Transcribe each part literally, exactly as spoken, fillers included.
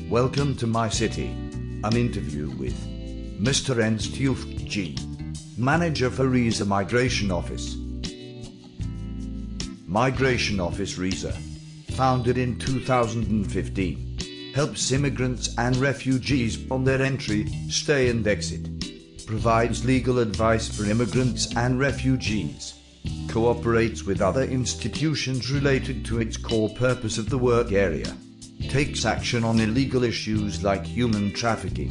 Welcome to my city. An interview with Mister Enes Tufekci, Manager for Rize Migration Office. Migration Office Rize, founded in two thousand fifteen, helps immigrants and refugees on their entry, stay and exit, provides legal advice for immigrants and refugees, cooperates with other institutions related to its core purpose of the work area, takes action on illegal issues like human trafficking.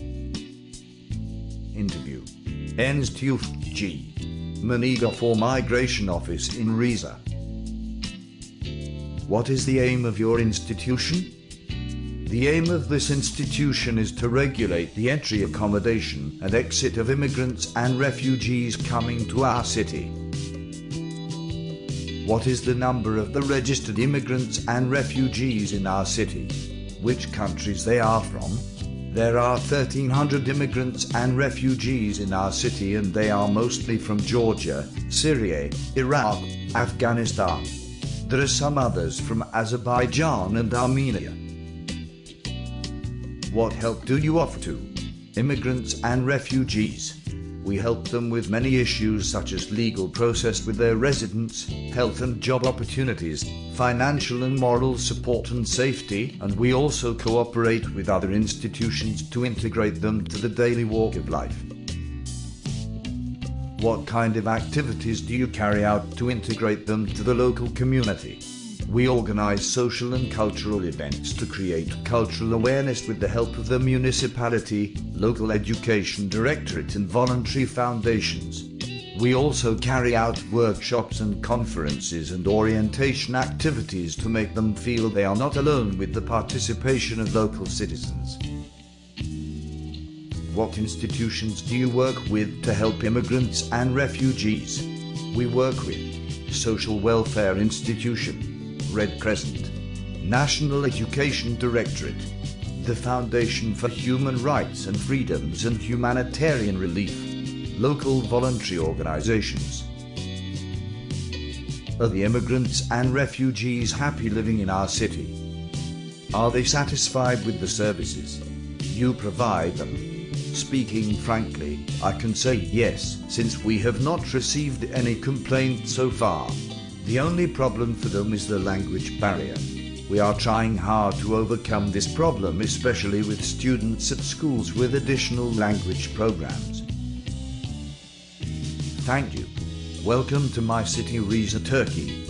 Interview: Enes Tufekci, Manager for Migration Office in Rize. What is the aim of your institution? The aim of this institution is to regulate the entry, accommodation and exit of immigrants and refugees coming to our city. What is the number of the registered immigrants and refugees in our city? Which countries they are from? There are thirteen hundred immigrants and refugees in our city, and they are mostly from Georgia, Syria, Iraq, Afghanistan. There are some others from Azerbaijan and Armenia. What help do you offer to immigrants and refugees? We help them with many issues such as legal process with their residence, health and job opportunities, financial and moral support and safety, and we also cooperate with other institutions to integrate them to the daily walk of life. What kind of activities do you carry out to integrate them to the local community? We organize social and cultural events to create cultural awareness with the help of the municipality, local education directorate and voluntary foundations. We also carry out workshops and conferences and orientation activities to make them feel they are not alone with the participation of local citizens. What institutions do you work with to help immigrants and refugees? We work with Social Welfare Institution, Red Crescent, National Education Directorate, the Foundation for Human Rights and Freedoms and Humanitarian Relief, local voluntary organizations. Are the immigrants and refugees happy living in our city? Are they satisfied with the services you provide them? Speaking frankly, I can say yes, since we have not received any complaints so far. The only problem for them is the language barrier. We are trying hard to overcome this problem, especially with students at schools with additional language programs. Thank you. Welcome to my city, Rize, Turkey.